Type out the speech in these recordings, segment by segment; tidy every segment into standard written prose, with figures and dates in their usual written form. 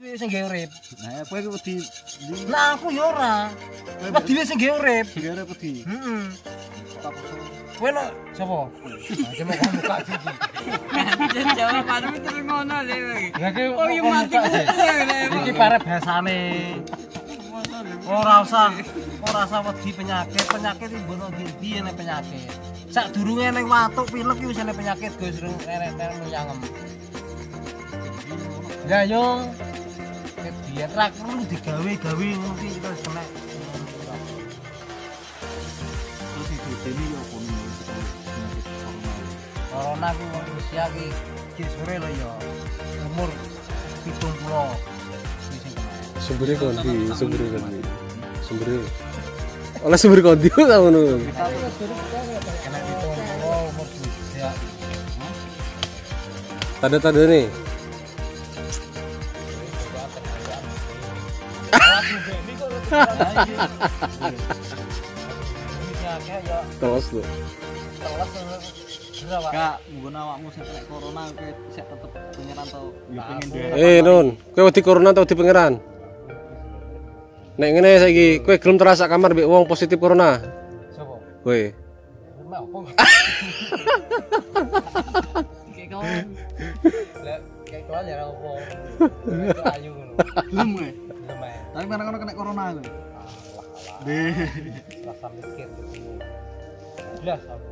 Sing nggih urip. Nah, kowe iki wedi Nah aku ya ora. Wedi wis sing nggih urip. gara wedi. Heeh. Kowe lho sapa? Nah, cuma kok muka siji. Jawabanmu terus ngono lho. Ya ki Oh, yo mati iki pare basane. Ora usah wedi penyakit iki mbono ndi nek penyakit. Sadurunge ning watuk pilek iki wis ana penyakit Gus nek nyangem. Ya yo diet ra perlu digawe-gawe ngono ki terus kena. Terus iki dene yo apa Corona ki wong usia ki sore lho ya. Umur 70. Sumbere kondi. Oleh sumber kondi ta ngono. Kena 70 umur usia. Tanda-tanda nih. Terus tuh. Kak, nggon awakmu sing kena corona kowe sik tetep pengeran to yo pengen Nun, kowe wedi corona atau wedi pangeran? Nek ngene saiki, kowe gelem terasa kamar mbek wong positif corona? Sopo? Kowe. Mau opo? Kayak kau. Lah kayak kowe ya opo? Ayu ngono. Gelem kowe. Gelem ae. Tapi mana kena corona kowe. Rasa mikir gitu. Jelas aku.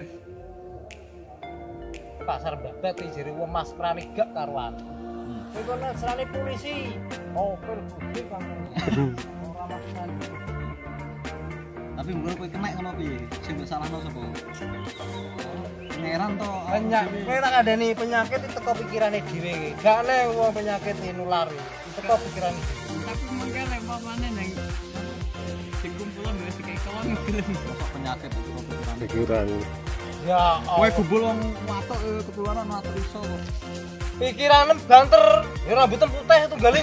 Pasar babat iki jere wong mas prane gak karuan. Kowe kono serane polisi. Oh, kowe bukti kamu. Ora maksud. Tapi mbok kowe kena ngono piye? Sing mbok salahno sapa? Pangeran to. Kowe tak adeni penyakit itu teko pikirane dhewe. Gak nek wong penyakit iki nular. Teko pikirane dhewe. Tapi mungkin lepamane nang sing kumpulan wis kayak kawan ngelem. Penyakit itu pikiran. Pikiran. Ya, Kowe gumbul wong watuk ketularan watuk iso kok. pikirane banter. Ya rambutnya putih itu galing.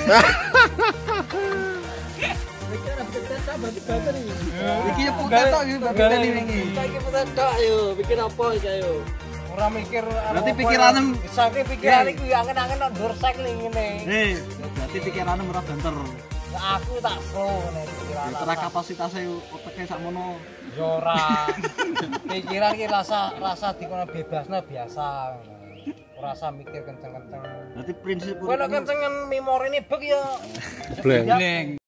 Iki yo putih tok iki bagian iki. Iki putih tok yo, pikir apa iki ayo. Ora mikir Berarti pikirane saking pikirane iku ya angen-angen nang ndur cycling ngene. Berarti pikiranmu ora banter. Ya aku tak slow ngene pikiran. Ora kapasitasnya oteke sakmono. Yo ora. Pikiran ki rasa dikono bebasna biasa. Ora usah mikir kenceng-kenceng. Berarti prinsip Kowe nek kencengan memorine bek ya Blank.